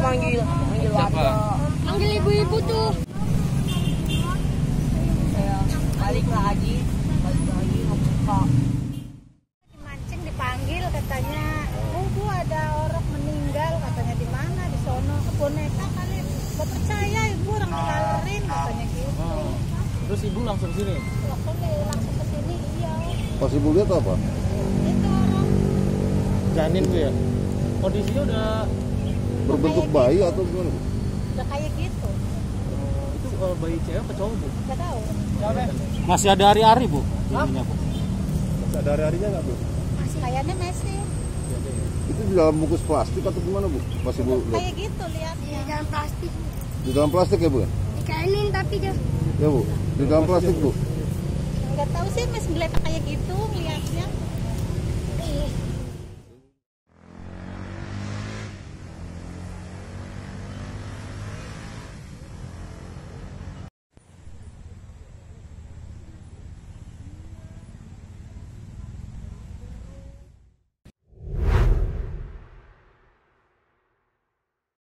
manggil warga. Manggil ibu-ibu tuh. Balik lagi ngebuka. Mancing dipanggil katanya. Oh, Bu, ada orang meninggal katanya di mana di sono. Boneka kali. Gak percaya ibu orang dilalerin katanya gitu. Terus ibu langsung sini? Langsung ke sini iya. Pas ibu lihat apa? Itu orang Janin Bu ya? Kondisinya udah Berbentuk bayi atau gimana, Bu? udah kayak gitu. itu bayi cewek apa cowok Bu? Gak tahu. Masih ada hari-hari Bu? Ininya, Bu. Masih ada hari-harinya nggak, Bu? Masih kayaknya masih. Itu di dalam bungkus plastik atau gimana, Bu? Pas ibu lihat? Kayak gitu lihatnya. Di dalam plastik. Di dalam plastik ya, Bu? Dikainin tapi dia. Ya, Bu. Di dalam plastik, Bu. Nggak tahu sih masih ngeliat kayak